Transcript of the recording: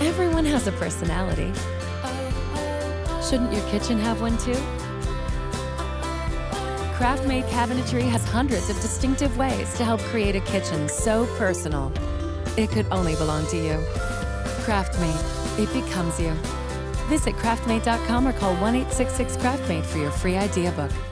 Everyone has a personality. Shouldn't your kitchen have one too? KraftMaid cabinetry has hundreds of distinctive ways to help create a kitchen so personal. It could only belong to you. KraftMaid, it becomes you. Visit craftmade.com or call 1-866-KraftMaid for your free idea book.